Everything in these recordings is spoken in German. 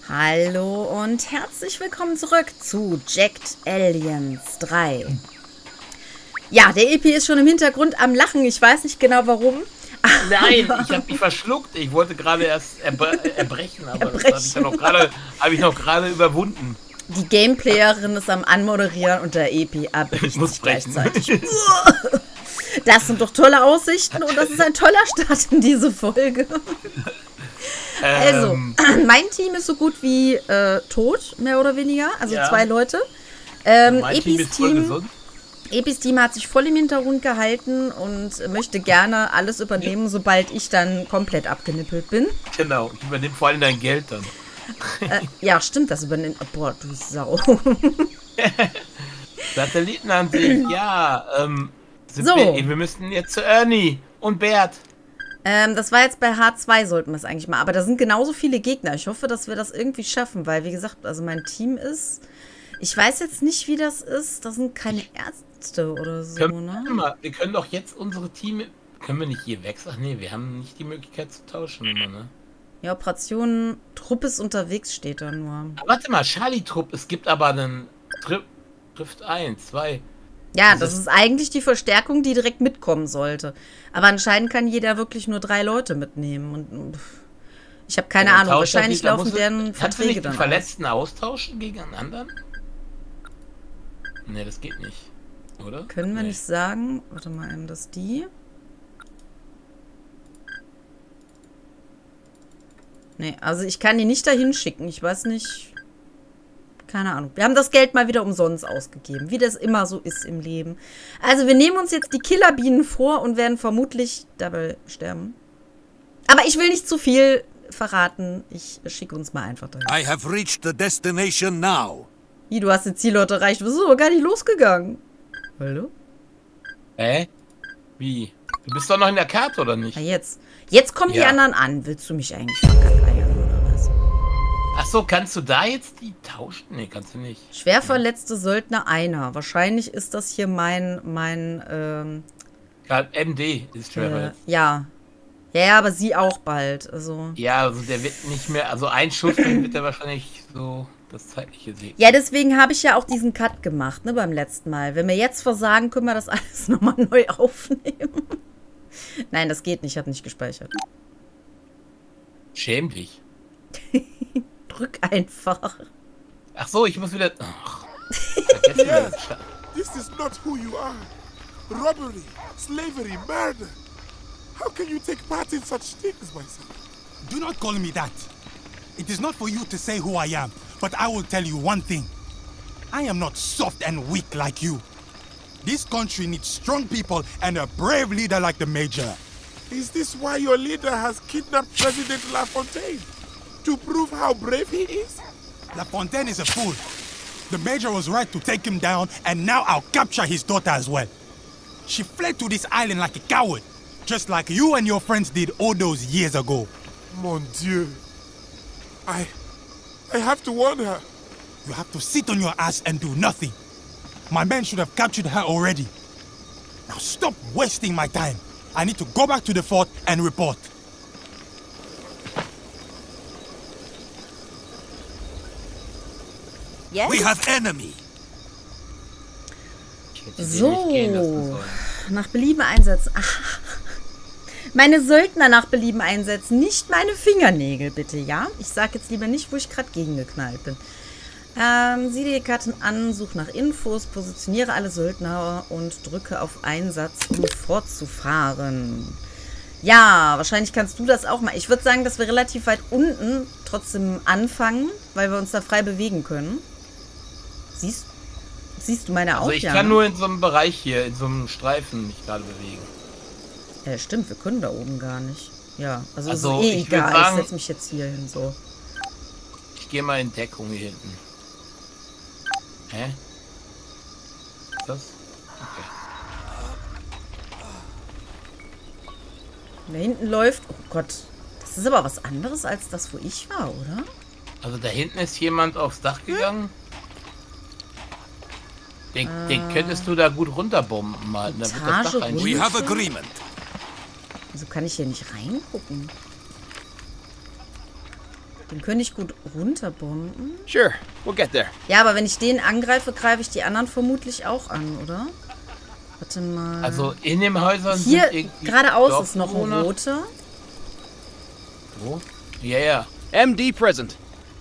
Hallo und herzlich willkommen zurück zu Jagged Alliance 3. Ja, der Epi ist schon im Hintergrund am Lachen. Ich weiß nicht genau warum. Nein, ich habe mich verschluckt. Ich wollte gerade erst erbrechen, aber das habe ich noch gerade überwunden. Die Gameplayerin ist am Anmoderieren und der Epi abbricht sich gleichzeitig. Das sind doch tolle Aussichten und das ist ein toller Start in diese Folge. Also, mein Team ist so gut wie tot, mehr oder weniger. Also ja. 2 Leute. Epis Team hat sich voll im Hintergrund gehalten und möchte gerne alles übernehmen, sobald ich dann komplett abgenippelt bin. Genau, ich übernehme vor allem dein Geld dann. Ja, stimmt, das übernimmt. Boah, du Sau. Satellitenansicht, ja. Wir müssen jetzt zu Ernie und Bert. Das war jetzt bei H2, sollten wir es eigentlich mal. Aber da sind genauso viele Gegner. Ich hoffe, dass wir das irgendwie schaffen, weil, wie gesagt, also mein Team ist... Ich weiß jetzt nicht, wie das ist. Das sind keine Ärzte oder so, ne? Wir können doch jetzt unsere Team... Können wir nicht hier wechseln? Ach nee, wir haben nicht die Möglichkeit zu tauschen immer, ne? Ja, Operation Trupp ist unterwegs, steht da nur. Warte mal, Charlie-Trupp. Es gibt aber einen Trifft 1, 2... Ja, das ist eigentlich die Verstärkung, die direkt mitkommen sollte. Aber anscheinend kann jeder wirklich nur 3 Leute mitnehmen. Und ich habe keine Ahnung. Wahrscheinlich laufen deren Verträge dann aus. Kannst du nicht die Verletzten austauschen gegen einen anderen? Ne, das geht nicht. Oder? Können wir nicht sagen. Warte mal, eben das die. Ne, also ich kann die nicht dahin schicken. Ich weiß nicht... Keine Ahnung. Wir haben das Geld mal wieder umsonst ausgegeben, wie das immer so ist im Leben. Also wir nehmen uns jetzt die Killerbienen vor und werden vermutlich dabei sterben. Aber ich will nicht zu viel verraten. Ich schicke uns mal einfach dahin. I have reached the destination now. Wie, du hast den Zielort erreicht. Wieso? Aber gar nicht losgegangen. Hallo? Wie? Du bist doch noch in der Karte, oder nicht? Ja, jetzt. Jetzt kommen die anderen an. Willst du mich eigentlich verkackeiern oder was? Ach so, kannst du da jetzt die tauschen? Nee, kannst du nicht. Schwer verletzte Söldner einer. Wahrscheinlich ist das hier mein MD ist schwer verletzt. Ja. Ja, aber sie auch bald. Also. Ja, also der wird nicht mehr, also ein Schuss, dann wird er wahrscheinlich so das Zeitliche sehen. Ja, deswegen habe ich ja auch diesen Cut gemacht, ne, beim letzten Mal. Wenn wir jetzt versagen, können wir das alles nochmal neu aufnehmen. Nein, das geht nicht, ich habe nicht gespeichert. Schäm dich. Drück einfach. Ach so, ich muss wieder... Ach, yes, this is not who you are. Robbery, slavery, murder. How can you take part in such things, my son? Do not call me that. It is not for you to say who I am, but I will tell you one thing. I am not soft and weak like you. This country needs strong people and a brave leader like the Major. Is this why your leader has kidnapped President LaFontaine? To prove how brave he is? LaFontaine is a fool. The Major was right to take him down, and now I'll capture his daughter as well. She fled to this island like a coward, just like you and your friends did all those years ago. Mon Dieu. I have to warn her. You have to sit on your ass and do nothing. My men should have captured her already. Now stop wasting my time. I need to go back to the fort and report. Yes? We have enemy. So, nach Belieben einsetzen. Ach, meine Söldner nach Belieben einsetzen, nicht meine Fingernägel, bitte, ja? Ich sag jetzt lieber nicht, wo ich gerade gegengeknallt bin. Sieh die Karten an, such nach Infos, positioniere alle Söldner und drücke auf Einsatz, um fortzufahren. Ja, wahrscheinlich kannst du das auch mal. Ich würde sagen, dass wir relativ weit unten trotzdem anfangen, weil wir uns da frei bewegen können. Siehst du meine auch? Also ich kann nur in so einem Bereich hier, in so einem Streifen mich gerade bewegen. Stimmt, wir können da oben gar nicht. Ja, also ist ich egal. Sagen, ich setze mich jetzt hier hin, so. Ich gehe mal in Deckung hier hinten. Hä? Was ist das? Okay. Da hinten läuft... Oh Gott. Das ist aber was anderes als das, wo ich war, oder? Also da hinten ist jemand aufs Dach gegangen. Den könntest du da gut runterbomben mal. Da wird das Dach rein. We have agreement. Wieso kann ich hier nicht reingucken? Den könnte ich gut runterbomben. Sure, we'll get there. Ja, aber wenn ich den angreife, greife ich die anderen vermutlich auch an, oder? Warte mal. Also in den Häusern hier sind irgendwie geradeaus ist noch ein Dorfbewohner. roter. Wo? Ja, ja. MD present.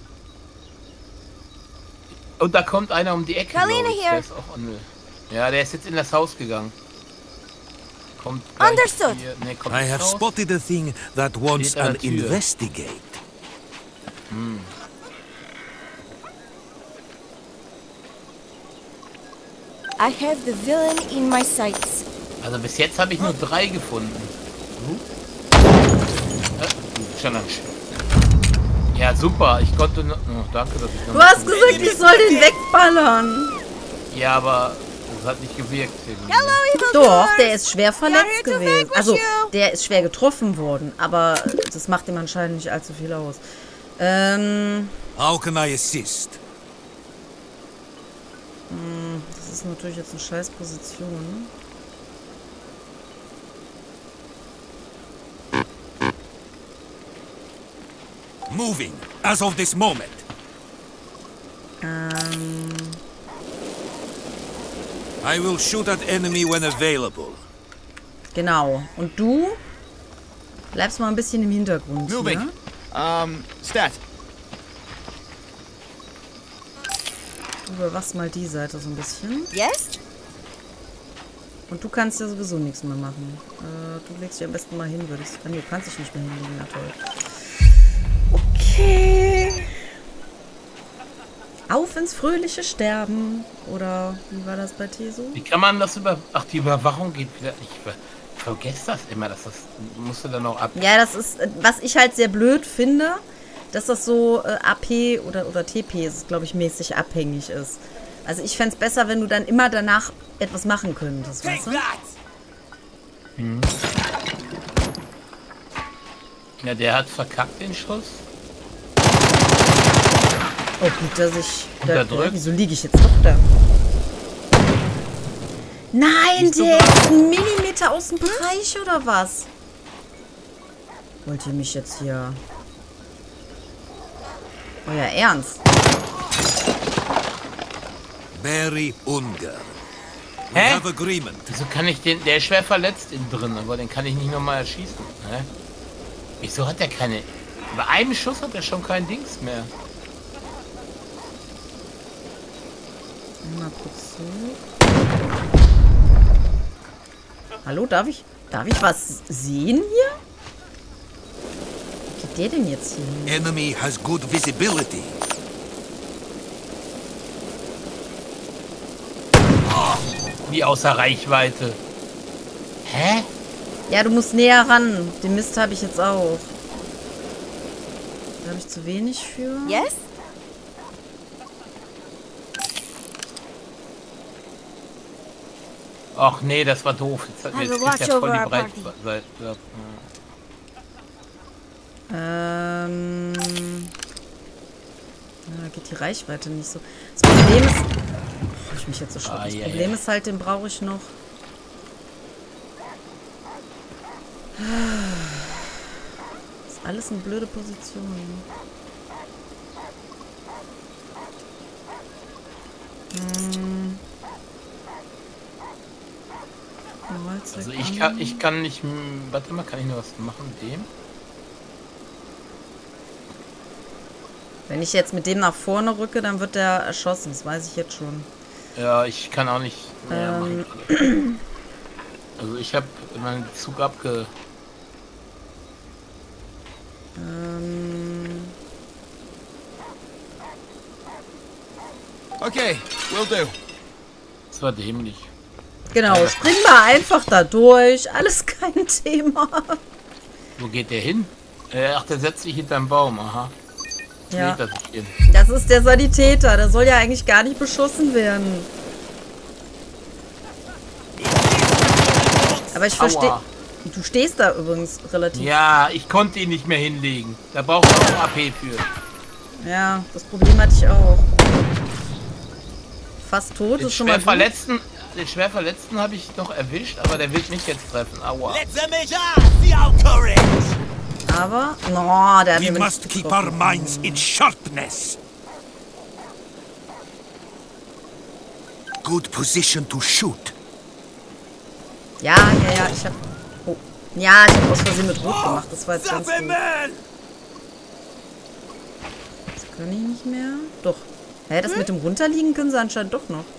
Und da kommt einer um die Ecke. Kalina glaub ich. here. Der ist auch ja, der ist jetzt in das Haus gegangen. Kommt gleich Understood. hier. Nee, kommt I ins have Haus. spotted a thing that wants Steht an an der Tür. investigate. I have the villain in my sights. Also bis jetzt habe ich nur 3 gefunden. Schon ein Ja, super. Ich konnte noch... Oh, danke, dass ich noch... Du hast gesagt, ich soll den wegballern. Ja, aber das hat nicht gewirkt. irgendwie. Hello, evil Doch, doers. der ist schwer verletzt here to gewesen. vanquish Also, you. der ist schwer getroffen worden. Aber das macht ihm anscheinend nicht allzu viel aus. How can I assist? Das ist natürlich jetzt eine scheiß Position. Moving, as of this moment. I will shoot at enemy when available. Genau. Und du bleibst mal ein bisschen im Hintergrund. Moving. Ne? Stat. Du überwachst mal die Seite so ein bisschen. Yes? Und du kannst ja sowieso nichts mehr machen. Du legst dich am besten mal hin, würde ich sagen. Nee, du kannst dich nicht mehr hinlegen. Na toll. Okay. Auf ins fröhliche Sterben. Oder wie war das bei Teso? Wie kann man das über... Ach, die Überwachung geht wieder... Ich vergesse das immer, dass das... Musst du dann noch ab... Ja, das ist, was ich halt sehr blöd finde, dass das so AP oder TP ist, glaube ich, mäßig abhängig ist. Also ich fände es besser, wenn du dann immer danach etwas machen könntest, weißt du? Ja, der hat verkackt den Schuss. Oh, gut, dass ich... Unterdrückt. Wieso liege ich jetzt doch da? Nein, der ist ein Millimeter aus dem Bereich, oder was? Wollt ihr mich jetzt hier... Euer Ernst? Very Unger. We Hä? have agreement. Wieso kann ich den... Der ist schwer verletzt innen drin, aber den kann ich nicht nochmal erschießen. Hä? Wieso hat er keine... Bei einem Schuss hat er schon kein Dings mehr. Mal kurz so. Hallo, darf ich was sehen hier? Wo geht der denn jetzt hier hin? Enemy has good visibility. Wie außer Reichweite. Hä? Ja, du musst näher ran. Den Mist habe ich jetzt auch. Da habe ich zu wenig für. Yes? Ach nee, das war doof. Jetzt hat mir Also jetzt watch nicht der voll over die our party. Breitseite. Da geht die Reichweite nicht so. Das Problem ist... Oh, ich mich jetzt so schrott. Das Problem ist halt, den brauche ich noch. Das ist alles eine blöde Position. Also ich kann nicht... Warte mal, kann ich noch was machen mit dem? Wenn ich jetzt mit dem nach vorne rücke, dann wird der erschossen. Das weiß ich jetzt schon. Ja, ich kann auch nicht mehr machen. Also ich habe meinen Zug abge... Okay, will do. Das war dämlich. Genau, spring mal einfach da durch. Alles kein Thema. Wo geht der hin? Ach, der setzt sich hinterm Baum. Aha. Ja. Nee, das ist hin. Das ist der Sanitäter. Der soll ja eigentlich gar nicht beschossen werden. Aber ich verstehe... Aua. Du stehst da übrigens relativ... Ja, ich konnte ihn nicht mehr hinlegen. Da braucht man auch AP für. Ja, das Problem hatte ich auch. Fast tot ist schon mal gut. Den schwer Verletzten habe ich noch erwischt, aber der wird mich jetzt treffen. Aua. Aber, no, der hat We mir must nicht keep our getroffen. minds in sharpness. Good position to shoot. Ja, ich hab... Oh. Ja, ich hab aus Versehen mit Rot gemacht. Das war jetzt ganz gut. Das kann ich nicht mehr. Doch. Hä, das mit dem Runterliegen können sie anscheinend doch noch.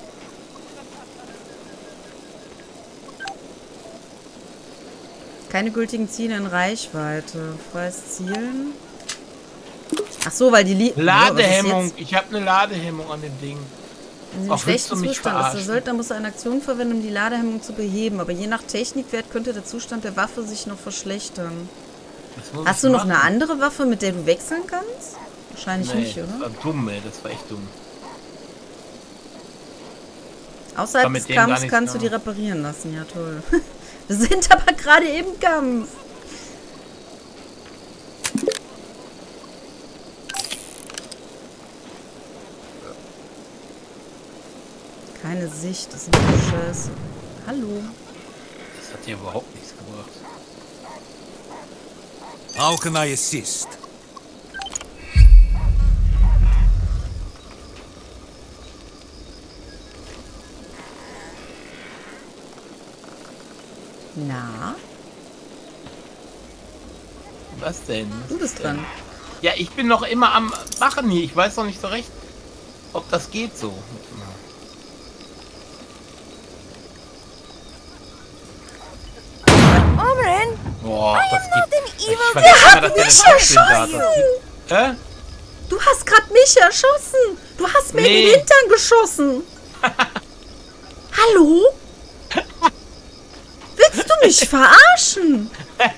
Keine gültigen Ziele in Reichweite. Freies Zielen. Ach so, weil die... Ladehemmung. Ich habe eine Ladehemmung an dem Ding. Wenn sie im schlechten Zustand ist, der Söldner muss eine Aktion verwenden, um die Ladehemmung zu beheben. Aber je nach Technikwert könnte der Zustand der Waffe sich noch verschlechtern. Hast du noch eine andere Waffe, mit der du wechseln kannst? Wahrscheinlich nicht, oder? Das war dumm, ey. Das war echt dumm. Außerhalb des Kampfs kannst du die reparieren lassen. Ja, toll. Wir sind aber gerade im Kampf. Keine Sicht, das ist eine Scheiße. Hallo. Das hat dir überhaupt nichts gebracht. How can I assist? Na? Was denn? Du bist dran. Ja, ich bin noch immer am Machen hier. Ich weiß noch nicht so recht, ob das geht so. Oberyn, Boah, das geht. evil Ich vergesse immer, dass der eine Taschenbild hat. Hä? Du hast gerade mich erschossen. Du hast mir in den Hintern geschossen. Hallo? Willst du mich verarschen?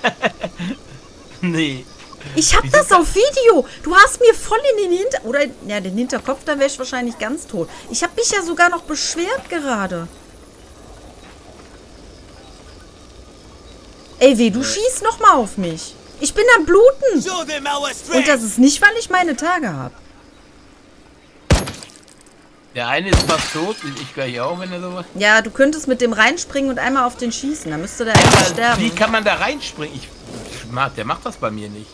Nee. Ich hab das auf Video. Du hast mir voll in den Hinter... Oder, ja, den Hinterkopf, dann wäre ich wahrscheinlich ganz tot. Ich habe mich ja sogar noch beschwert gerade. Ey, weh, du schießt noch mal auf mich. Ich bin am Bluten. Und das ist nicht, weil ich meine Tage habe. Der eine ist fast tot, ich gleich auch, wenn er so was. Ja, du könntest mit dem reinspringen und einmal auf den schießen. Dann müsste der einfach sterben. Wie kann man da reinspringen? Der macht das bei mir nicht.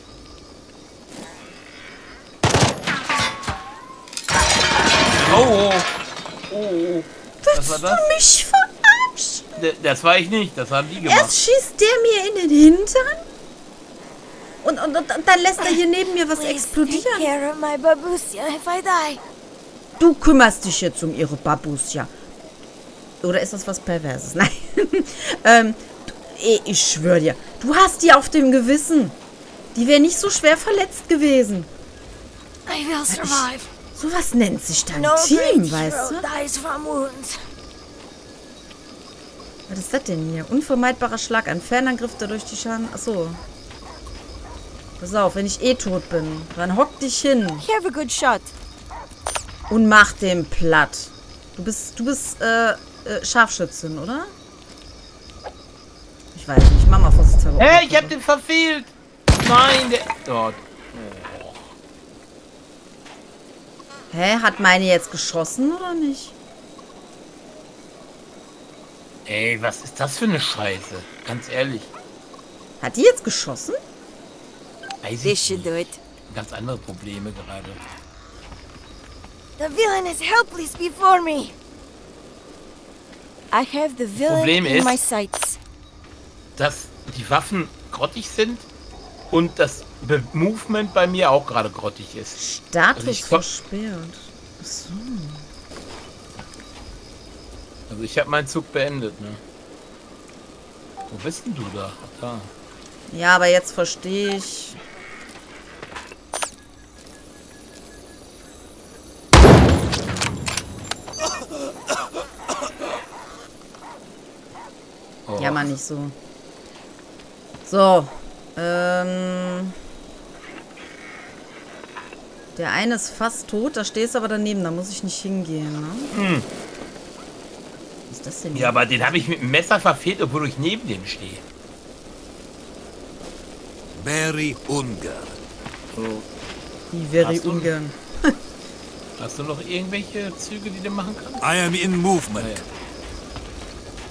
Oh. Was war das? Willst du mich verarschen? Das war ich nicht, das haben die gemacht. Erst schießt der mir in den Hintern und dann lässt er hier neben mir was explodieren. take care of my babusia if I die. Du kümmerst dich jetzt um ihre Babusia. Oder ist das was Perverses? Nein. Ich schwöre dir, du hast die auf dem Gewissen. Die wäre nicht so schwer verletzt gewesen. I will survive. Sowas nennt sich dann No Team, great weißt du? hero dies from wounds. Was ist das denn hier? Unvermeidbarer Schlag. Ein Fernangriff, der durch die Schaden... Achso. Pass auf, wenn ich tot bin, dann hock dich hin Have a good shot. und mach den platt. Du bist Scharfschützin, oder? Ich weiß nicht. Mach mal vorsichtshalber. Hey, ich hab den verfehlt! Nein, der... Dort. Hä? Hat meine jetzt geschossen, oder nicht? Ey, was ist das für eine Scheiße? Ganz ehrlich. Hat die jetzt geschossen? Weiß This ich should nicht. do it. Ganz andere Probleme gerade. The villain is helpless before me. I have the villain Problem in ist- my sights. Dass die Waffen grottig sind und das Movement bei mir auch gerade grottig ist. Status Also ich- versperrt. Achso. Also ich habe meinen Zug beendet, ne? Wo bist denn du da? Da. Ja, aber jetzt verstehe ich. Oh. Ja, mal nicht so. So. Der eine ist fast tot, da stehst du aber daneben, da muss ich nicht hingehen, ne? Was ist das denn hier? Ja, aber den habe ich mit dem Messer verfehlt, obwohl ich neben dem stehe. Very Ungar. Wie very Hast du- ungern. Hast du noch irgendwelche Züge, die du machen kannst? I am in movement. Ah, ja.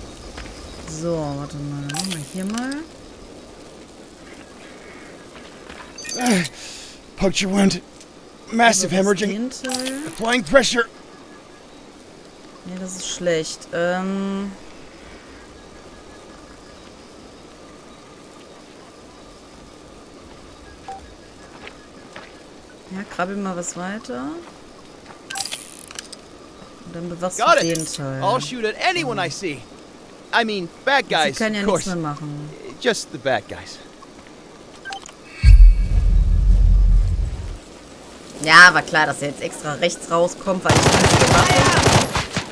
So, warte mal, dann machen wir hier mal. Puncture wound. Massive hemorrhaging. Applying pressure. Nee, das ist schlecht. Ja, krabbel mal was weiter. Und dann bewachst du den Teil. I'll shoot at anyone I see. I mean, bad guys, Sie können ja of nichts course. mehr machen. Just the bad guys. Ja, war klar, dass er jetzt extra rechts rauskommt, weil ich nichts gemacht habe.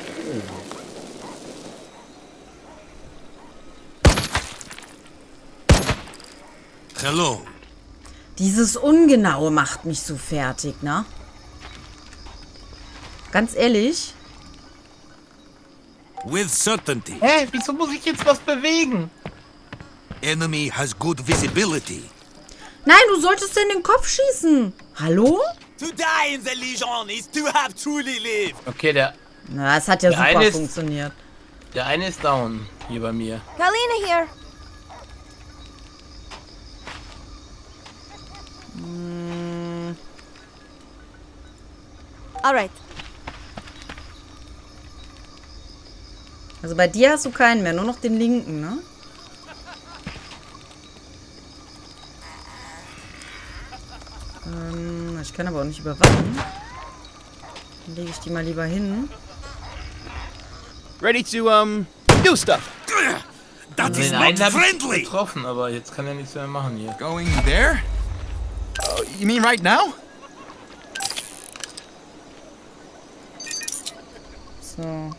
Hello. Dieses Ungenaue macht mich so fertig, ne? Ganz ehrlich. With certainty. Hä? Wieso muss ich jetzt was bewegen? Enemy has good visibility. Nein, du solltest in den Kopf schießen. Hallo? To die in the Legion is to have truly lived. Okay, der Na, es hat ja Der eine super ist- funktioniert. eine ist down hier bei mir. Kalina here. Alright. Also bei dir hast du keinen mehr, nur noch den linken, ne? Ich kann aber auch nicht überwachen. Dann lege ich die mal lieber hin. Ready to, do stuff. That Also is den not einen habe ich friendly. getroffen, aber jetzt kann er nichts mehr machen hier. Going there? Oh, you mean right now? So.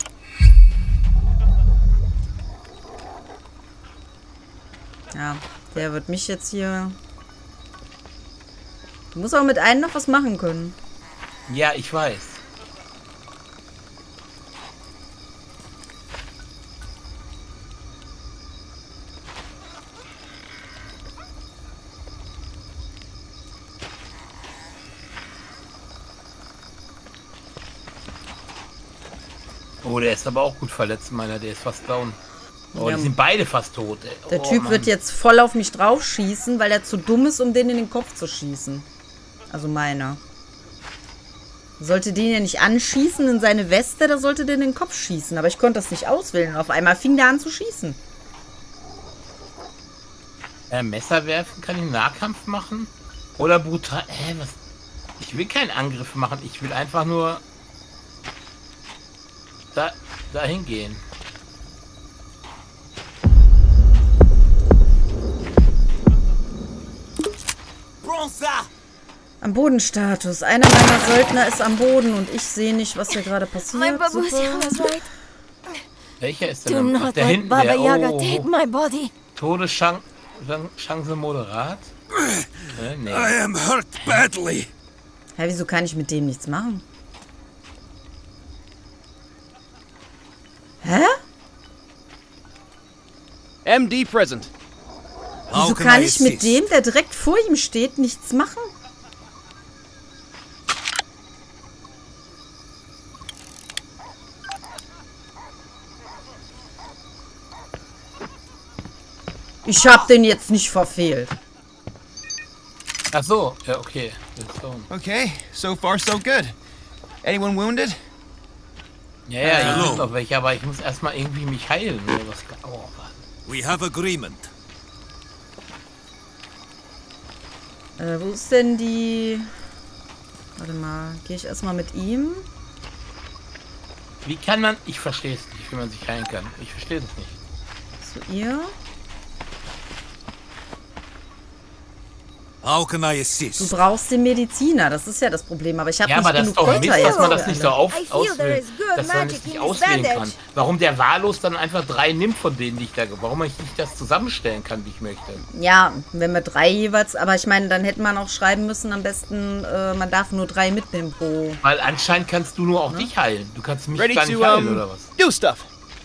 Ja, der wird mich jetzt hier... Du musst auch mit einem noch was machen können. Ja, ich weiß. Oh, der ist aber auch gut verletzt, meiner. Der ist fast down. Oh, Ja. die sind beide fast tot, ey. Der Oh, Typ Mann. wird jetzt voll auf mich drauf schießen, weil er zu dumm ist, um den in den Kopf zu schießen. Also meiner. Sollte den ja nicht anschießen in seine Weste, da sollte der in den Kopf schießen. Aber ich konnte das nicht auswählen. Und auf einmal fing der an zu schießen. Messer werfen kann ich Nahkampf machen? Oder brutal... was? Ich will keinen Angriff machen. Ich will einfach nur... dahin gehen. Bronza! Am Bodenstatus. Einer meiner Söldner ist am Boden und ich sehe nicht, was hier gerade My passiert. babushka was Super. right. Welcher ist Do denn? Ach, not der let hinten, Baba der... Yaga Oh, take my body. Todeschance moderat? Nee. I am hurt badly. Hä, wieso kann ich mit dem nichts machen? Hä? MD present. How Wieso can kann I ich mit assist? dem, der direkt vor ihm steht, nichts machen? Ich hab den jetzt nicht verfehlt. Ach so, ja, okay. Der ist down. Okay, so far so good. Anyone wounded? Ja, ja, hier Hallo. sind noch welche, aber ich muss erstmal irgendwie mich heilen. Oder was? Oh, was? We have agreement. Wo ist denn die... Warte mal, gehe ich erstmal mit ihm? Wie kann man... Ich verstehe es nicht, wie man sich heilen kann. Ich verstehe es nicht. Zu ihr? How can I Du assist? brauchst den Mediziner, das ist ja das Problem. Aber ich habe Ja, nicht aber das ist genug doch Mist, Konter dass man jetzt das für nicht so alle. I feel there auswählen, is good dass man magic das nicht in this auswählen bandage. kann. Warum der wahllos dann einfach 3 nimmt von denen, die ich da... Warum ich nicht das zusammenstellen kann, wie ich möchte. Ja, wenn wir 3 jeweils... Aber ich meine, dann hätte man auch schreiben müssen, am besten, man darf nur 3 mitnehmen pro... Weil anscheinend kannst du nur auch dich heilen. Du kannst mich Ready gar nicht to, heilen, oder was? do stuff.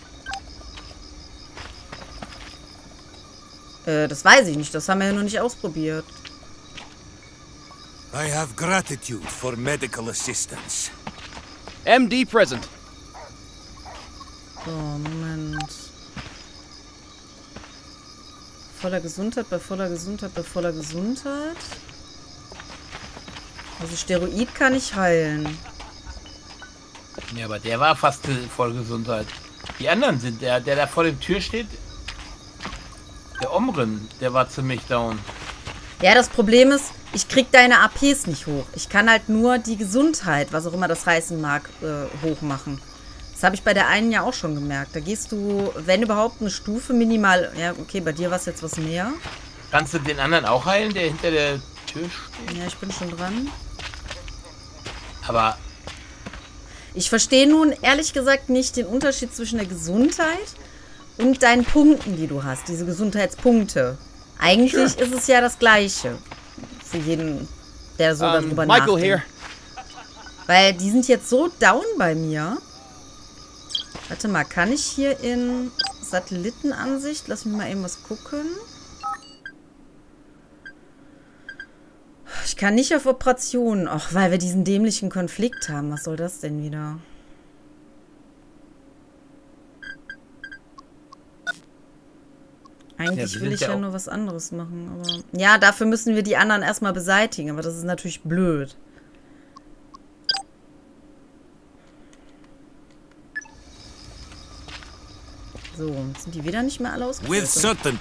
Das weiß ich nicht, das haben wir ja noch nicht ausprobiert. I have gratitude for medical assistance. MD present. So, Moment. Voller Gesundheit, bei voller Gesundheit, bei voller Gesundheit. Also Steroid kann ich heilen. Ja, aber der war fast voll Gesundheit. Die anderen sind, der da vor der Tür steht, der Omrin, der war ziemlich down. Ja, das Problem ist, ich krieg deine APs nicht hoch. Ich kann halt nur die Gesundheit, was auch immer das heißen mag, hoch machen. Das habe ich bei der einen ja auch schon gemerkt. Da gehst du, wenn überhaupt, eine Stufe minimal. Ja, okay, bei dir war es jetzt was mehr. Kannst du den anderen auch heilen, der hinter der Tür steht? Ja, ich bin schon dran. Aber ich verstehe nun ehrlich gesagt nicht den Unterschied zwischen der Gesundheit und deinen Punkten, die du hast. Diese Gesundheitspunkte. Eigentlich ist es ja das Gleiche. Für jeden, der so darüber nachdenkt. Here. Weil die sind jetzt so down bei mir. Warte mal, kann ich hier in Satellitenansicht? Lass mich mal eben was gucken. Ich kann nicht auf Operationen. Ach, weil wir diesen dämlichen Konflikt haben. Was soll das denn wieder? Eigentlich will ich ja nur was anderes machen. Aber ja, dafür müssen wir die anderen erstmal beseitigen. Aber das ist natürlich blöd. So, jetzt sind die wieder nicht mehr alle ausgerüstet.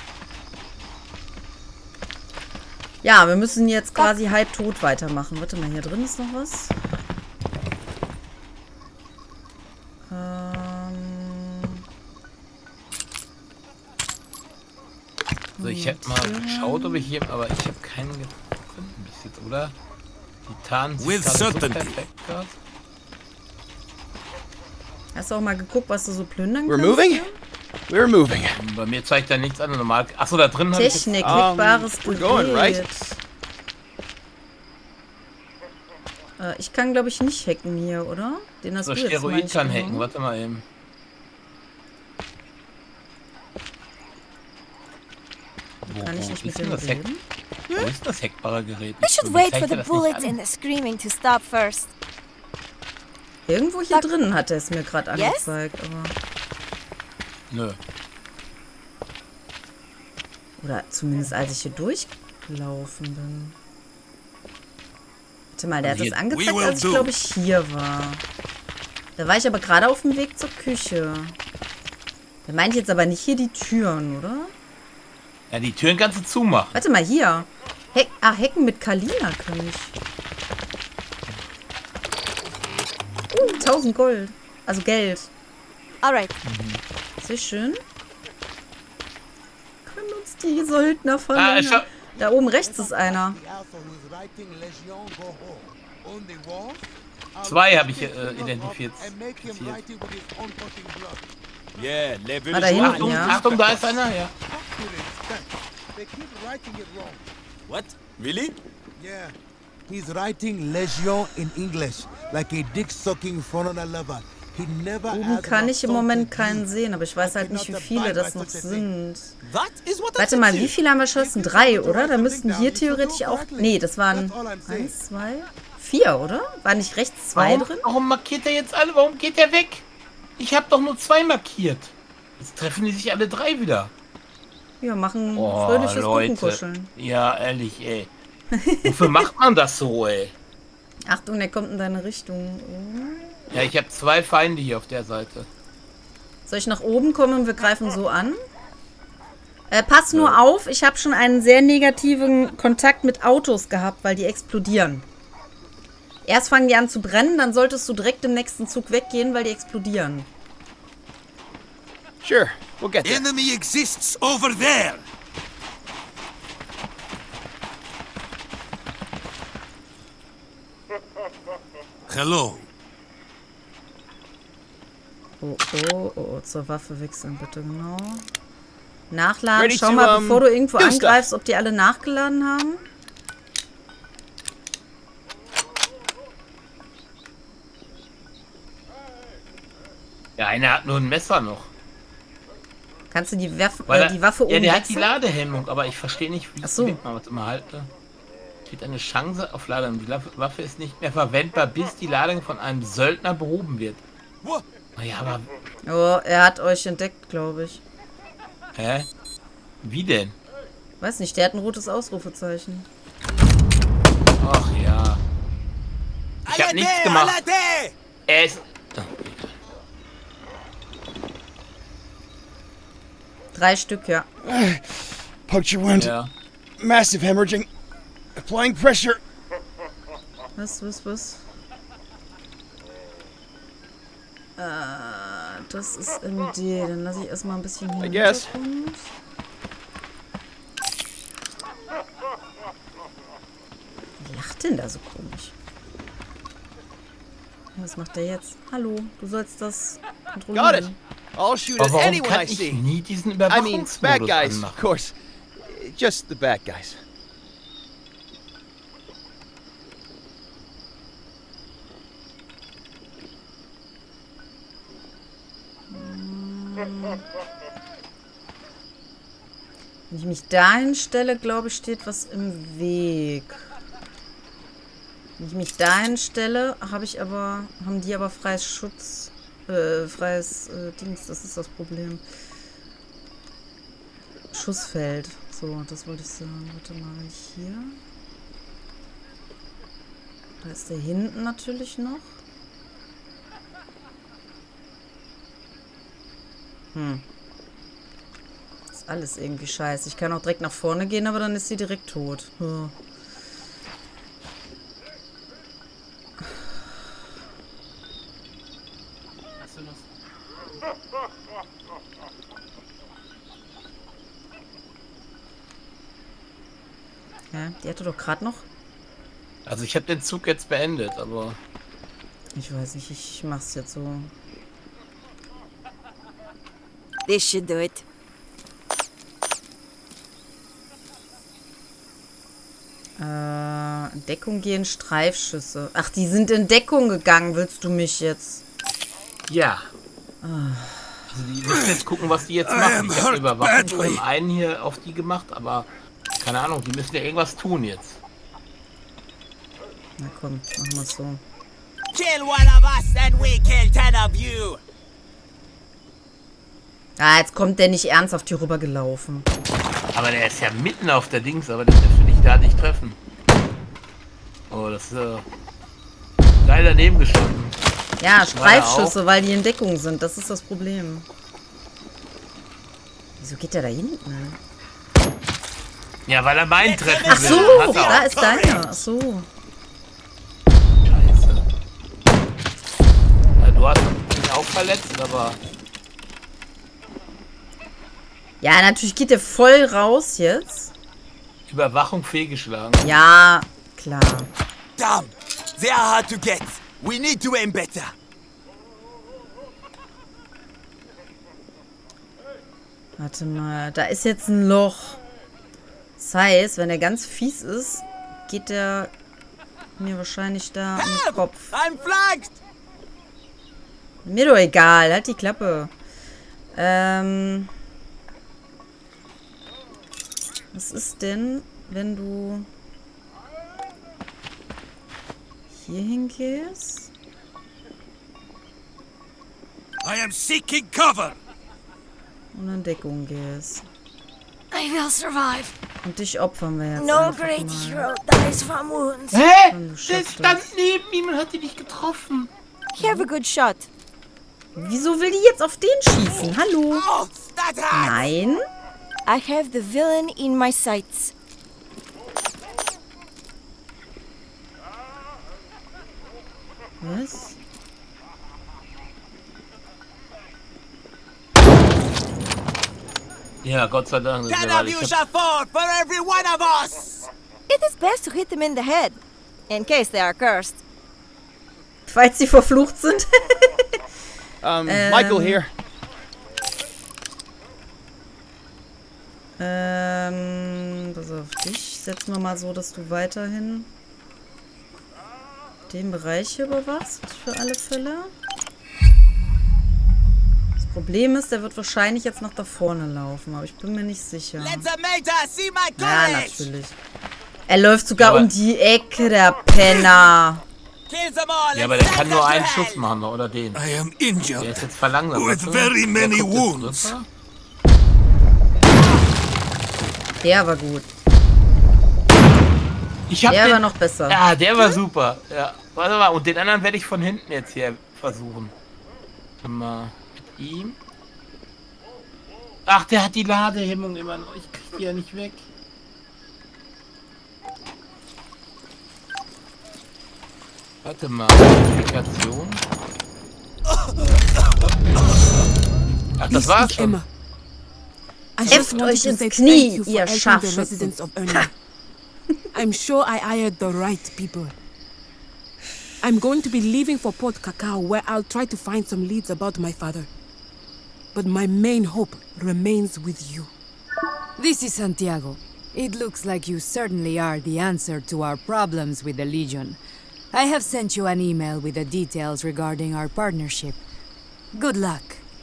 Ja, wir müssen jetzt quasi halbtot weitermachen. Warte mal, hier drin ist noch was. So, ich habe mal geschaut, ob ich hier, aber ich habe keinen gefunden bis jetzt, oder? Die Tarn sieht so perfekt aus. Hast du auch mal geguckt, was du so plündern kannst? We're moving. Bei mir zeigt er nichts an. Normal. Achso, da drin habe ich Technik, klickbares Gerät. Ich kann, glaube ich, nicht hacken hier, oder? Den hast so, du jetzt Steroid kann hacken. Warte mal eben. Kann ich nicht mit dem reden? Wo ist das hackbare Gerät? I should wait for the bullets and the screaming to stop first. Irgendwo hier drin hat er es mir gerade angezeigt, aber... Nö. Oder zumindest als ich hier durchgelaufen bin. Warte mal, der hat das angezeigt, als ich, glaube ich, hier war. Da war ich aber gerade auf dem Weg zur Küche. Der meint jetzt aber nicht hier die Türen, oder? Ja, die Türen kannst du zumachen. Warte mal, hier. Hacken mit Kalina kann ich. 1000 Gold. Also Geld. Alright. Sehr schön. Können uns die Söldner verlängern. Da oben rechts ist einer. 2 habe ich identifiziert. Da hinten, ja. Achtung, da ist einer, ja. What? Really? Yeah. He's writing Legion in English, like a dick-sucking foreigner lover. He never Oben kann ich im Moment keinen sehen, aber ich weiß halt nicht, wie viele das noch sind. Warte mal, wie viele haben wir schon? 3, oder? Da müssten hier theoretisch auch... Nee, das waren 1, 2, 4, oder? War nicht rechts 2 drin? Warum markiert er jetzt alle? Warum geht er weg? Ich habe doch nur 2 markiert. Jetzt treffen die sich alle 3 wieder. Ja, machen fröhliches Gruppenkuscheln. Ja, ehrlich, ey. Wofür macht man das so, ey? Achtung, der kommt in deine Richtung. Oh. Ja, ich habe 2 Feinde hier auf der Seite. Soll ich nach oben kommen und wir greifen so an? Pass nur auf, ich habe schon einen sehr negativen Kontakt mit Autos gehabt, weil die explodieren. Erst fangen die an zu brennen, dann solltest du direkt im nächsten Zug weggehen, weil die explodieren. Sure, we'll get there. Enemy exists over there. Hello. Oh, zur Waffe wechseln bitte, genau. Nachladen, schau mal, bevor du irgendwo angreifst, ob die alle nachgeladen haben. Ja, einer hat nur ein Messer noch. Kannst du die Waffe oben wechseln? Ja, der hat die Ladehemmung, aber ich verstehe nicht, wie es geht. Warte mal, halte. Steht eine Chance auf Ladung. Die Waffe ist nicht mehr verwendbar, bis die Ladung von einem Söldner behoben wird. Naja, aber... Oh, er hat euch entdeckt, glaube ich. Hä? Wie denn? Weiß nicht, der hat ein rotes Ausrufezeichen. Ach ja. Ich hab nichts gemacht. Er ist... 3 Stück, ja. Puncture wound. Ja. Massive hemorrhaging. Applying pressure. Was? Das ist MD. Dann lasse ich erstmal ein bisschen hin. I guess. Wie lacht denn da so komisch? Was macht der jetzt? Hallo, du sollst das kontrollieren. Got it. I'll shoot at Warum anyone kann I ich see. nie diesen I mean, bad Überwachungsmodus guys, of anmachen? course. Just the bad guys. Wenn ich mich dahin stelle, glaube ich, steht was im Weg. Wenn ich mich dahin stelle, haben die aber freies Schutz, freies Dings, das ist das Problem. Schussfeld. So, das wollte ich sagen. Warte mal, wenn ich hier... Da ist der hinten natürlich noch. Ist alles irgendwie scheiße. Ich kann auch direkt nach vorne gehen, aber dann ist sie direkt tot. Ja. Ja, die hatte doch gerade noch. Also ich habe den Zug jetzt beendet, aber... Ich weiß nicht, ich mach's jetzt so. This should do it. In Deckung gehen Streifschüsse. Ach, die sind in Deckung gegangen, willst du mich jetzt? Ja. Also die müssen jetzt gucken, was die jetzt machen. Ich habe Überwachung von dem einen hier auf die gemacht, aber keine Ahnung, die müssen ja irgendwas tun jetzt. Na komm, machen wir es so. Kill one of us and we kill 10 of you. Ah, jetzt kommt der nicht ernsthaft hier rüber gelaufen. Aber der ist ja mitten auf der Dings, aber der will ich da nicht treffen. Oh, das ist geil daneben gestanden. Ja, Streifschüsse, weil die in Deckung sind. Das ist das Problem. Wieso geht der da hinten? Ja, weil er meinen treffen will. Ach so, da ist deiner. Ach so. Scheiße. Ja, du hast mich auch verletzt, aber... Ja, natürlich geht der voll raus jetzt. Überwachung fehlgeschlagen. Ja, klar. Damn, they are hard to get. We need to aim better. Warte mal, da ist jetzt ein Loch. Das heißt, wenn er ganz fies ist, geht der mir wahrscheinlich da in den Kopf. I'm flanked. Mir doch egal, halt die Klappe. Was ist denn, wenn du hier hingehst? I am seeking cover. Und in Deckung gehst. I will survive. Und dich opfern wir jetzt No einfach great mal. hero dies from wounds. Hä? Du Der schaffst stand das. neben ihm und hat ihn nicht getroffen. Have a good shot. Wieso will die jetzt auf den schießen? Hallo? Oh, that hurt. Nein? I have the villain in my sights. Was? Ja, Gott sei Dank. 10 weil of ich you hab- shall fall for every one of us. It is best to hit them in the head, in case they are cursed. Falls sie verflucht sind. Michael here. Pass auf dich. Setzen wir mal so, dass du weiterhin den Bereich hier überwachst, für alle Fälle. Das Problem ist, der wird wahrscheinlich jetzt nach da vorne laufen, aber ich bin mir nicht sicher. Let the Major see my Ja, courage. natürlich. Er läuft sogar Aber- um die Ecke, der Penner. Kill them all. Ja, aber and der kann send nur them einen to Schuss hell. machen, oder den. I am Der injured. ist jetzt verlangsamt. With weißt du? very Der many kommt jetzt wounds. drüber. Der war gut. Ich hab Der den, war noch besser. Ja, der war super. Ja. Warte mal, und den anderen werde ich von hinten jetzt hier versuchen. Mal mit ihm. Ach, der hat die Ladehemmung immer noch. Ich krieg die ja nicht weg. Warte mal, Modifikation. Ach, das war's schon. Heft euch ins Knie, ihr Scharfschützen. I'm sure I hired the right people. I'm going to be leaving for Port Cacao, where I'll try to find some leads about my father. But my main hope remains with you. This is Santiago. It looks like you certainly are the answer to our problems with the Legion. I have sent you an email with the details regarding our partnership. Good luck.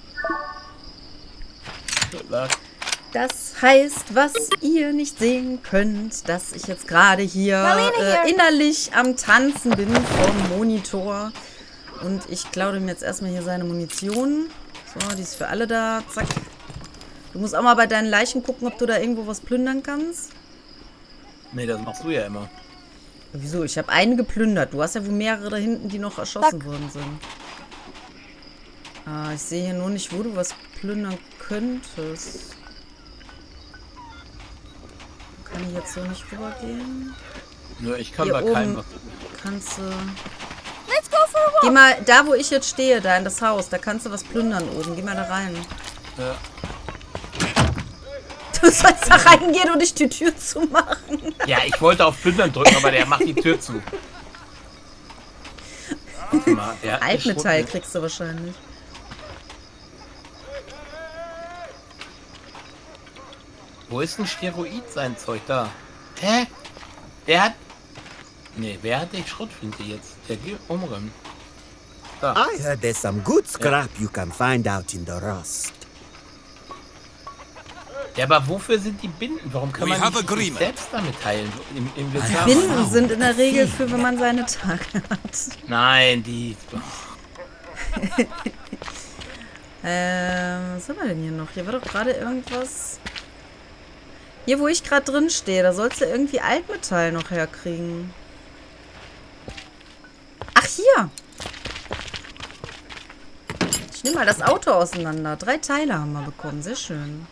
Good luck. Das heißt, was ihr nicht sehen könnt, dass ich jetzt gerade hier innerlich am Tanzen bin vom Monitor. Und ich klaue ihm jetzt erstmal hier seine Munition. So, die ist für alle da. Zack. Du musst auch mal bei deinen Leichen gucken, ob du da irgendwo was plündern kannst. Nee, das machst du ja immer. Wieso? Ich habe eine geplündert. Du hast ja wohl mehrere da hinten, die noch erschossen worden sind. Ah, ich sehe hier nur nicht, wo du was plündern könntest. Kann ich jetzt so nicht rübergehen? Nö, ich kann hier da keinen was. Kannst du... Geh mal da, wo ich jetzt stehe, da in das Haus. Da kannst du was plündern oben. Geh mal da rein. Ja. Du sollst da reingehen und nicht die Tür zumachen. Ja, ich wollte auf Plündern drücken, aber der macht die Tür zu. Mal, Altmetall kriegst du wahrscheinlich. Wo ist ein Steroid sein Zeug da? Hä? Der hat... Nee, wer hat die Schrotflinte jetzt? Der geht umräumen. Da. I heard there's some good scrap you can find out in the rust. Ja, aber wofür sind die Binden? Warum kann man nicht selbst damit heilen? Binden sind in der Regel für, wenn man seine Tage hat. Nein, die... Was haben wir denn hier noch? Hier war doch gerade irgendwas... Hier, wo ich gerade drin stehe, da sollst du irgendwie Altmetall noch herkriegen. Ach, hier! Ich nehme mal das Auto auseinander. 3 Teile haben wir bekommen. Sehr schön.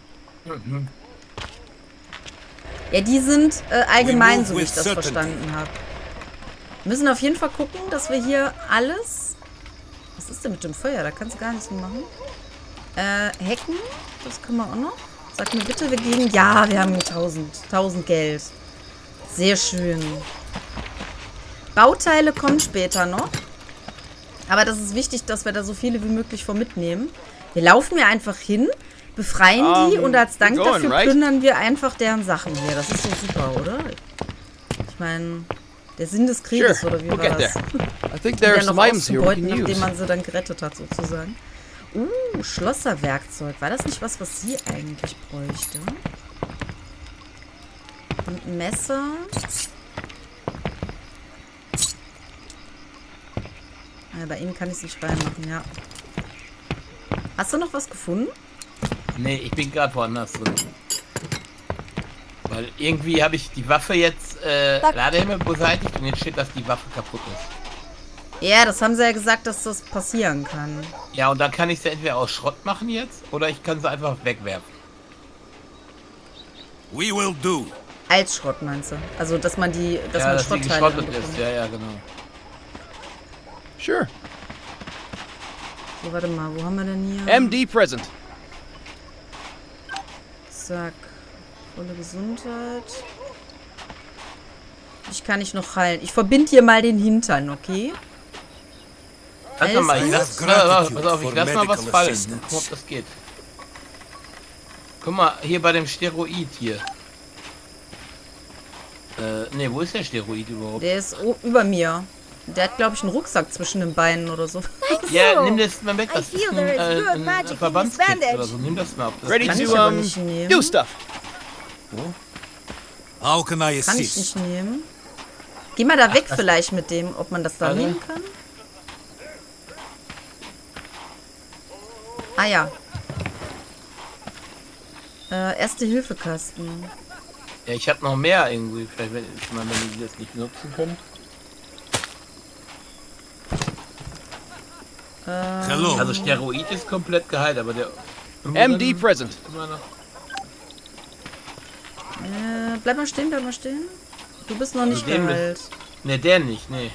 Ja, die sind allgemein, so wie ich das verstanden habe. Wir müssen auf jeden Fall gucken, dass wir hier alles... Was ist denn mit dem Feuer? Da kannst du gar nichts mehr machen. Hacken, das können wir auch noch. Sag mir bitte, wir gehen... Ja, wir haben 1000 Geld. Sehr schön. Bauteile kommen später noch. Aber das ist wichtig, dass wir da so viele wie möglich von mitnehmen. Wir laufen hier einfach hin, befreien die und als Dank dafür plündern wir einfach deren Sachen hier. Das ist doch super, oder? Ich meine, der Sinn des Krieges, oder wie war das? Der noch auszubeuten, nachdem man sie dann gerettet hat, sozusagen. Schlosserwerkzeug. War das nicht was sie eigentlich bräuchte? Und ein Messer. Ja, bei ihnen kann ich es nicht reinmachen, ja. Hast du noch was gefunden? Nee, ich bin gerade woanders drin. Weil irgendwie habe ich die Waffe jetzt Ladehemmel beseitigt und jetzt steht, dass die Waffe kaputt ist. Ja, das haben sie ja gesagt, dass das passieren kann. Ja, und dann kann ich sie entweder aus Schrott machen jetzt oder ich kann sie einfach wegwerfen. We will do. Als Schrott meinst du? Also, dass man die, dass man Schrottteile geschrottet ist. Ja, ja, genau. Sure. So, warte mal, wo haben wir denn hier? MD present. Zack. Volle Gesundheit. Ich kann nicht noch heilen. Ich verbinde hier mal den Hintern, okay? Warte mal, ich lass mal was fallen. Guck mal, ob das geht. Guck mal, hier bei dem Steroid hier. Ne, wo ist der Steroid überhaupt? Der ist über mir. Der hat, glaube ich, einen Rucksack zwischen den Beinen oder so. Ja, nimm das mal weg. Das ist ein Verbandskit oder so. Nimm das mal ab. Ready to do stuff. How can I assist? Kann ich nicht nehmen. Geh mal da weg vielleicht mit dem, ob man das da nehmen kann. Ah ja. Erste-Hilfe-Kasten. Ja, ich habe noch mehr irgendwie. Vielleicht, wenn ihr das nicht benutzen könnt. Hello. Also Steroid ist komplett geheilt, aber der... MD present. Immer noch. Bleib mal stehen. Du bist noch nicht geheilt. Ne, der nicht, nee.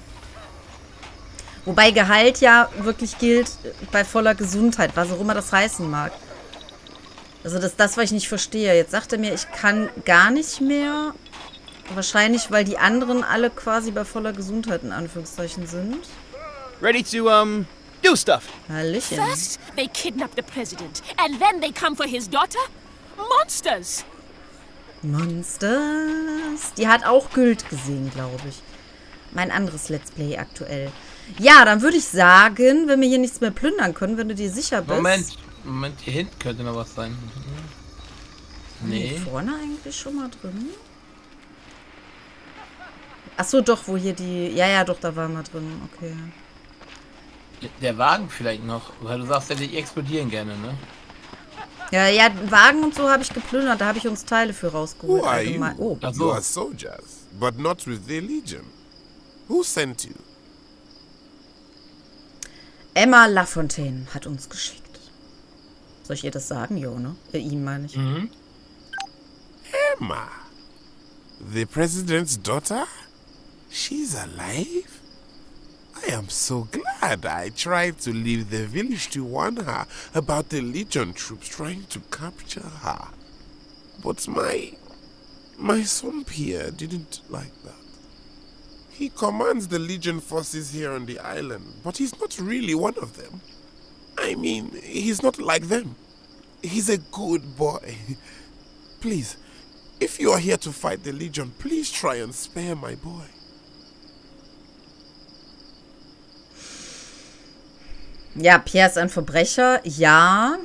Wobei geheilt ja wirklich gilt bei voller Gesundheit, was auch immer das heißen mag. Also das ist das, was ich nicht verstehe. Jetzt sagt er mir, ich kann gar nicht mehr. Wahrscheinlich, weil die anderen alle quasi bei voller Gesundheit in Anführungszeichen sind. Ready to, do stuff. Hallöchen. First, they kidnap the president, and then they come for his daughter? Monsters! Monsters. Die hat auch Gylt gesehen, glaube ich. Mein anderes Let's Play aktuell. Ja, dann würde ich sagen, wenn wir hier nichts mehr plündern können, wenn du dir sicher bist. Moment, hier hinten könnte noch was sein. Nee. Hier vorne eigentlich schon mal drin? Achso, doch, wo hier die... Ja, doch, da waren wir drin. Okay. Der Wagen vielleicht noch, weil du sagst ja, die explodieren gerne, ne? Ja, Wagen und so habe ich geplündert, da habe ich uns Teile für rausgeholt. Who are you? Oh. You are soldiers, but not with the Legion. Who sent you? Emma Lafontaine hat uns geschickt. Soll ich ihr das sagen? Jo, ne? Ihm meine ich. Mhm. Emma? The president's daughter? She's alive? I am so glad. I tried to leave the village to warn her about the Legion troops trying to capture her. But my son Pierre didn't like that. He commands the Legion forces here on the island, but he's not really one of them. I mean, he's not like them. He's a good boy. Please, if you are here to fight the Legion, please try and spare my boy. Ja, Pierre ist ein Verbrecher. Ja.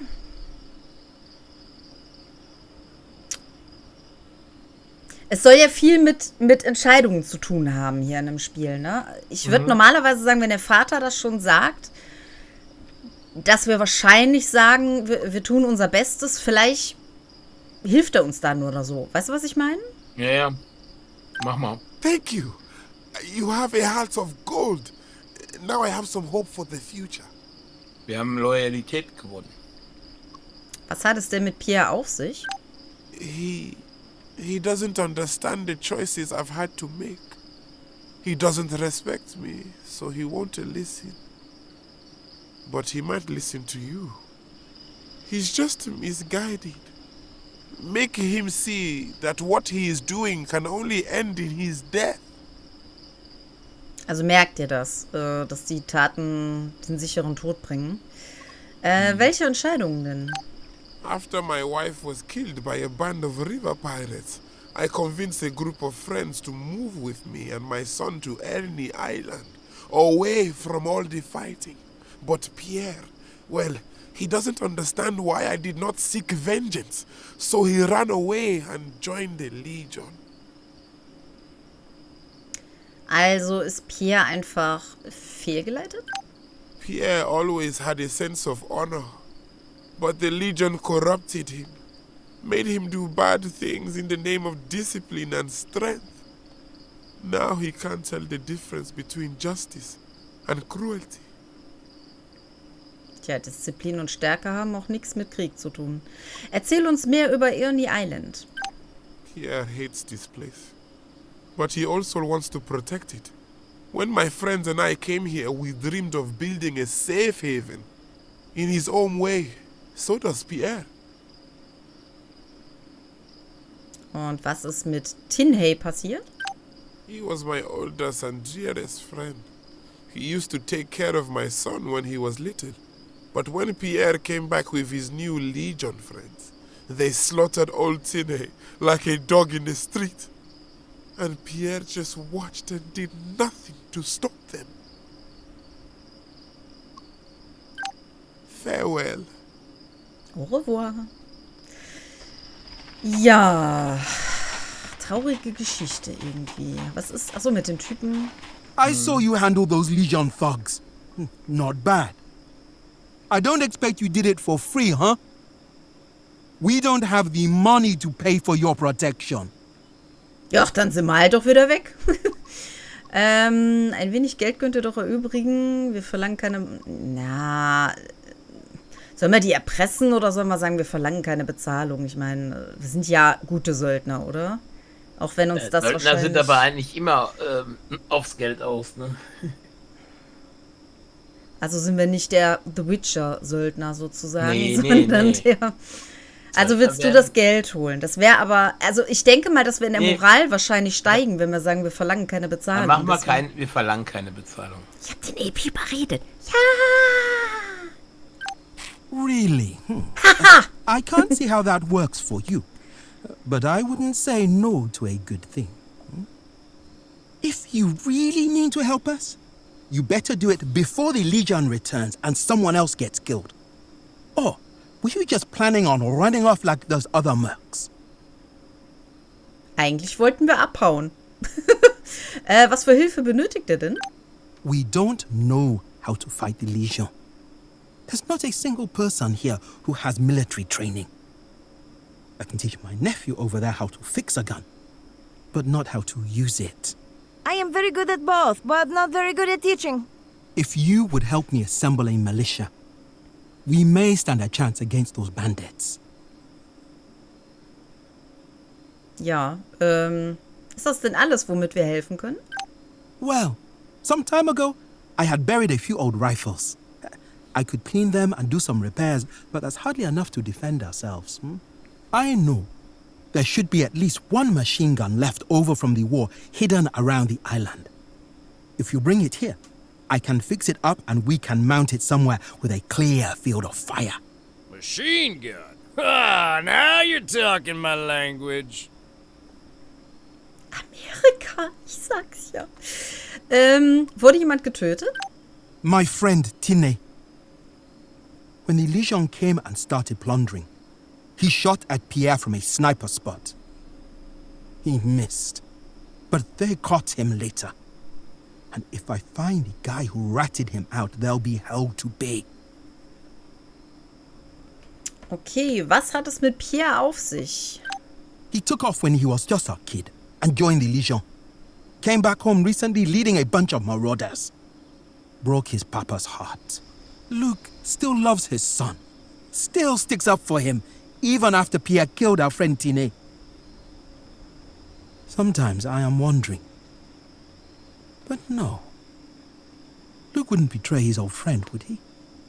Es soll ja viel mit Entscheidungen zu tun haben hier in dem Spiel, ne? Ich würde normalerweise sagen, wenn der Vater das schon sagt, dass wir wahrscheinlich sagen, wir tun unser Bestes, vielleicht hilft er uns dann oder so. Weißt du, was ich meine? Ja. Mach mal. Thank you. You have a heart of gold. Now I have some hope for the future. Wir haben Loyalität gewonnen. Was hat es denn mit Pierre auf sich? He doesn't understand the choices I've had to make. He doesn't respect me, so he won't listen. But he might listen to you. He's just misguided. Make him see that what he is doing can only end in his death. Also merkt ihr das, dass die Taten den sicheren Tod bringen? Welche Entscheidungen denn? After my wife was killed by a band of river pirates, I convinced a group of friends to move with me and my son to Ernie Island, away from all the fighting. But Pierre, well, he doesn't understand why I did not seek vengeance, so he ran away and joined the Legion. Also ist Pierre einfach fehlgeleitet? Pierre always had a sense of honor, but the Legion corrupted him, made him do bad things in the name of discipline and strength. Now he can't tell the difference between justice and cruelty. Tja, Disziplin und Stärke haben auch nichts mit Krieg zu tun. Erzähl uns mehr über Ernie Island. Pierre hates this place, but he also wants to protect it. When my friends and I came here, we dreamed of building a safe haven. In his own way, so does Pierre. Und was ist mit Tinhay passiert? He was my oldest and dearest friend. He used to take care of my son when he was little. But when Pierre came back with his new Legion friends, they slaughtered old Tinhay like a dog in the street. And Pierre just watched and did nothing to stop them. Farewell. Au revoir. Ja, traurige Geschichte irgendwie. Was ist, achso, mit dem Typen? I saw you handle those Legion thugs. Not bad. I don't expect you did it for free, huh? We don't have the money to pay for your protection. Ja, dann sind wir halt doch wieder weg. Ein wenig Geld könnt ihr doch erübrigen. Wir verlangen keine... Na... Sollen wir die erpressen oder sollen wir sagen, wir verlangen keine Bezahlung? Ich meine, wir sind ja gute Söldner, oder? Auch wenn uns das Söldner wahrscheinlich... sind aber eigentlich immer aufs Geld aus, ne? Also sind wir nicht der The Witcher-Söldner sozusagen, Nee, sondern der... Also willst du das Geld holen? Das wäre aber... Also ich denke mal, dass wir in der Moral wahrscheinlich steigen, wenn wir sagen, wir verlangen keine Bezahlung. Dann machen wir wir verlangen keine Bezahlung. Ich hab den EP überredet. Ja! Really? I can't see how that works for you. But I wouldn't say no to a good thing. If you really need to help us, you better do it before the Legion returns and someone else gets killed. Or were you just planning on running off like those other mercs? Eigentlich wollten wir abhauen. Was für Hilfe benötigt ihr denn? We don't know how to fight the Legion. There's not a single person here who has military training. I can teach my nephew over there how to fix a gun, but not how to use it. I am very good at both, but not very good at teaching. If you would help me assemble a militia, we may stand a chance against those bandits. Ja, ist das denn alles, womit wir helfen können? Well, some time ago, I had buried a few old rifles. I could clean them and do some repairs, but that's hardly enough to defend ourselves. I know there should be at least one machine gun left over from the war hidden around the island. If you bring it here, I can fix it up and we can mount it somewhere with a clear field of fire. Machine gun? Ah, now you're talking my language. Amerika, ich sag's ja. Wurde jemand getötet? My friend Tine. When the Legion came and started plundering, he shot at Pierre from a sniper spot. He missed, but they caught him later. And if I find the guy who ratted him out, they'll be held to pay. Okay, was hat es mit Pierre auf sich? He took off when he was just a kid and joined the Legion. Came back home recently leading a bunch of marauders. Broke his papa's heart. Luke still loves his son. Still sticks up for him, even after Pierre killed our friend Tine. Sometimes I am wondering. But no. Luke wouldn't betray his old friend, would he?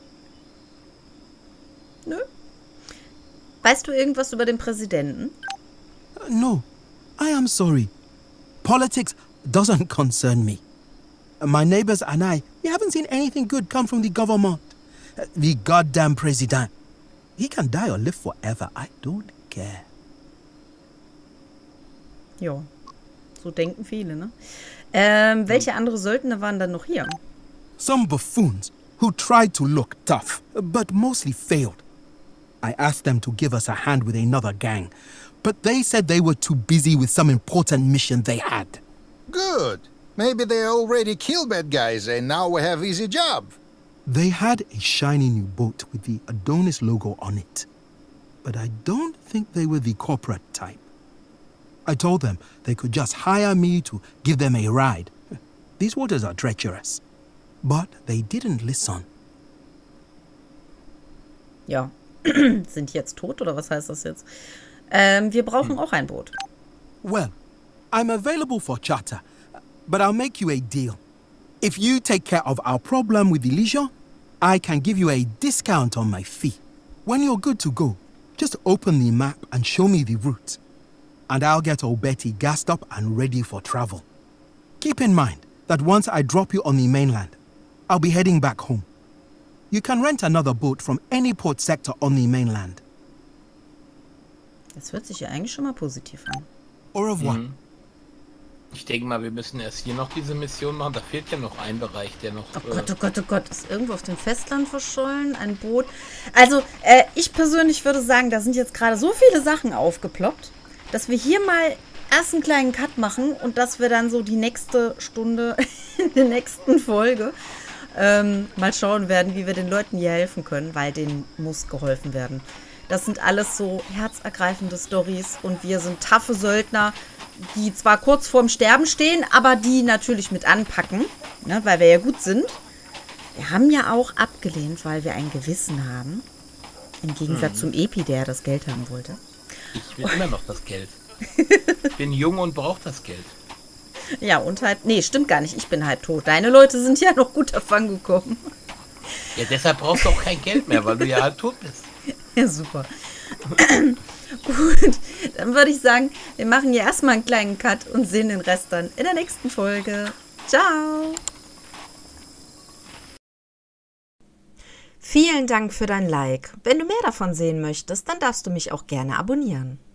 Nö. Weißt du irgendwas über den Präsidenten? No. I am sorry. Politics doesn't concern me. My neighbors and I, we haven't seen anything good come from the government. The goddamn president. He can die or live forever. I don't care. Ja, so denken viele, ne? Welche andere Söldner waren dann noch hier? Some buffoons who tried to look tough, but mostly failed. I asked them to give us a hand with another gang, but they said they were too busy with some important mission they had. Good. Maybe they already killed bad guys and now we have easy job. They had a shiny new boat with the Adonis logo on it. But I don't think they were the corporate type. I told them they could just hire me to give them a ride. These waters are treacherous. But they didn't listen. Ja, sind die jetzt tot oder was heißt das jetzt? Wir brauchen auch ein Boot. Well, I'm available for charter, but I'll make you a deal. If you take care of our problem with the Legion, I can give you a discount on my fee. When you're good to go, just open the map and show me the route. And I'll get old Betty gassed up and ready for travel. Keep in mind that once I drop you on the mainland, I'll be heading back home. You can rent another boat from any port sector on the mainland. Das hört sich ja eigentlich schon mal positiv an. Au revoir. Ich denke mal, wir müssen erst hier noch diese Mission machen. Da fehlt ja noch ein Bereich, der noch... Oh Gott, oh Gott, oh Gott. Ist irgendwo auf dem Festland verschollen? Ein Boot? Also, ich persönlich würde sagen, da sind jetzt gerade so viele Sachen aufgeploppt, dass wir hier mal erst einen kleinen Cut machen und dass wir dann so die nächste Stunde in der nächsten Folge mal schauen werden, wie wir den Leuten hier helfen können, weil denen muss geholfen werden. Das sind alles so herzergreifende Storys und wir sind taffe Söldner, die zwar kurz vorm Sterben stehen, aber die natürlich mit anpacken, ne, weil wir ja gut sind. Wir haben ja auch abgelehnt, weil wir ein Gewissen haben. Im Gegensatz zum Epi, der das Geld haben wollte. Ich will immer noch das Geld. Ich bin jung und brauche das Geld. Ja, und halt, nee, stimmt gar nicht, ich bin halt tot. Deine Leute sind ja noch gut davon gekommen. Ja, deshalb brauchst du auch kein Geld mehr, weil du ja halb tot bist. Ja, super. Gut, dann würde ich sagen, wir machen hier erstmal einen kleinen Cut und sehen den Rest dann in der nächsten Folge. Ciao! Vielen Dank für dein Like. Wenn du mehr davon sehen möchtest, dann darfst du mich auch gerne abonnieren.